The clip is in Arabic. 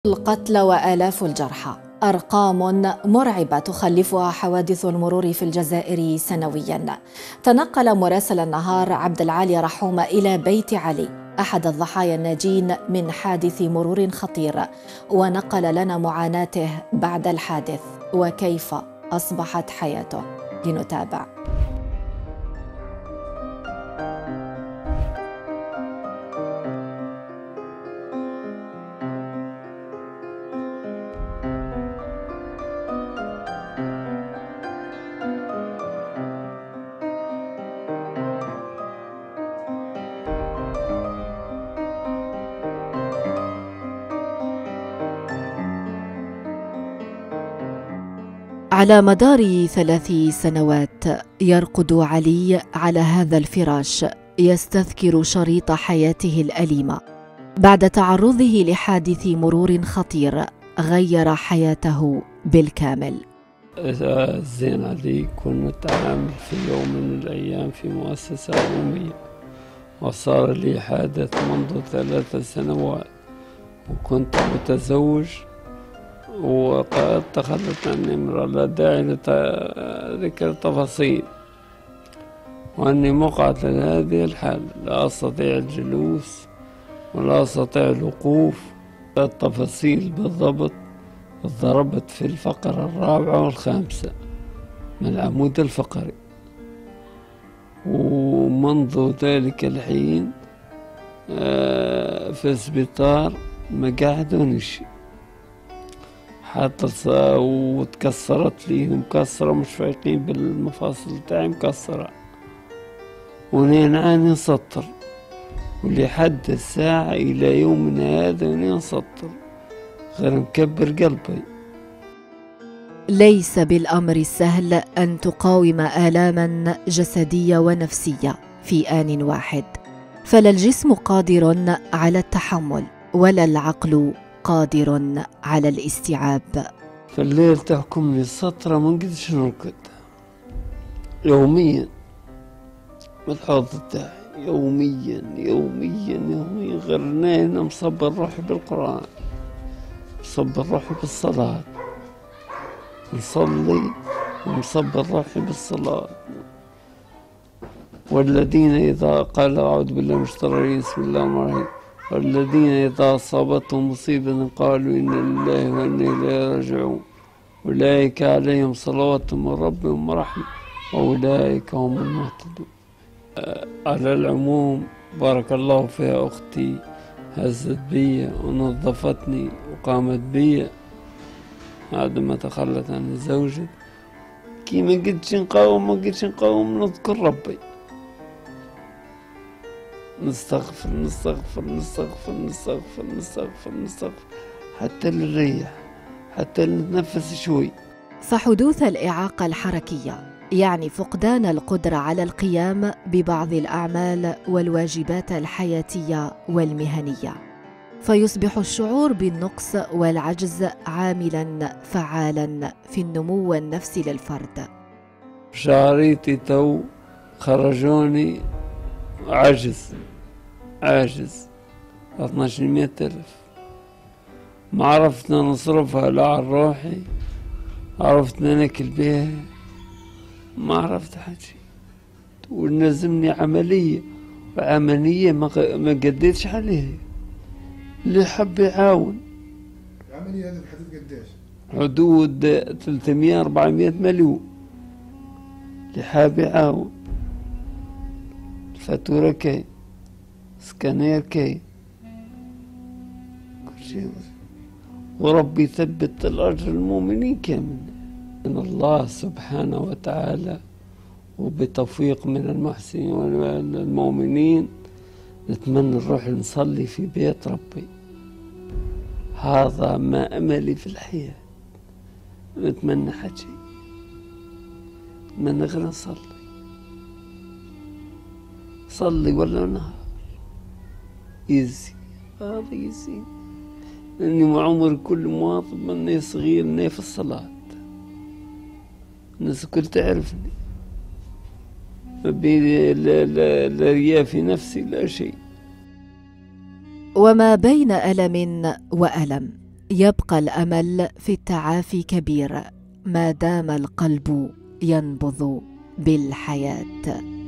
القتلى وآلاف الجرحى، أرقام مرعبة تخلفها حوادث المرور في الجزائر سنوياً. تنقل مراسل النهار عبد العالي رحوم إلى بيت علي، أحد الضحايا الناجين من حادث مرور خطير، ونقل لنا معاناته بعد الحادث وكيف أصبحت حياته. لنتابع. على مدار 3 سنوات يرقد علي على هذا الفراش يستذكر شريط حياته الأليمة بعد تعرضه لحادث مرور خطير غير حياته بالكامل. زين علي، كنت أعمل في يوم من الأيام في مؤسسة عمومية، وصار لي حادث منذ 3 سنوات، وكنت متزوج وقد تخلت عني امرأة، لا داعي لذكر التفاصيل، وأني مقعد لهذه الحالة، لا أستطيع الجلوس ولا أستطيع الوقوف. التفاصيل بالضبط: ضربت في الفقرة 4 و5 من العمود الفقري، ومنذ ذلك الحين في السبيطار ما قاعدوني شيء، حتى وتكسرت لي مكسرة، مش فايقين بالمفاصل تاعي مكسرة، ونعاني نسطر، ولحد الساعة إلى يومنا هذا نسطر، غير مكبر قلبي. ليس بالأمر السهل أن تقاوم آلاما جسدية ونفسية في آن واحد، فلا الجسم قادر على التحمل ولا العقل قادر على الاستيعاب. في الليل تحكمني السطرة، ما نقدرش نرقد يوميا، بالحوض تاعي يوميا يوميا يوميا، غير أنا مصبر روحي بالقرآن، مصبر روحي بالصلاة، نصلي ومصبر روحي بالصلاة. والذين إذا قال أعوذ بالله من الشيطان الرجيم بسم الله الرحمن الرحيم، والذين إذا أصابتهم مصيبة قالوا إنا لله وإنا إليه راجعون، أولئك عليهم صلوات من ربهم ورحمة وأولئك هم المهتدون. على العموم بارك الله فيها أختي، هزت بي ونظفتني وقامت بي بعد ما تخلت عن زوجي. كي ما قدش نقاوم نذكر ربي، نستغفر نستغفر نستغفر نستغفر نستغفر نستغفر حتى نريح، حتى نتنفس شوي. فحدوث الإعاقة الحركية يعني فقدان القدرة على القيام ببعض الأعمال والواجبات الحياتية والمهنية، فيصبح الشعور بالنقص والعجز عاملاً فعالاً في النمو النفسي للفرد. شعريتي تو خرجوني عاجز 1200,000، ما عرفت نصرفها لا على روحي، عرفت ناكل بيها، ما عرفت حاجة، ونلزمني عملية ما قديتش عليها. اللي حب يعاون. العملية هذه بحدود قديش؟ حدود 300-400 مليون. اللي حاب يعاون، الفاتورة كاين، سكانير كاين، كل شيء، وربي يثبت الأجر المؤمنين كامل. إن الله سبحانه وتعالى وبتوفيق من المحسنين والمؤمنين نتمنى نروح نصلي في بيت ربي، هذا ما أملي في الحياة. نتمنى حاجة، نتمنى غير صلي ولا نهار يزي، هذا يزي، لأني مع عمر كل مواظب مني صغير مني في الصلاة، الناس الكل تعرفني، ما بين لا رياء في نفسي لا شيء. وما بين ألم وألم يبقى الأمل في التعافي كبير ما دام القلب ينبض بالحياة.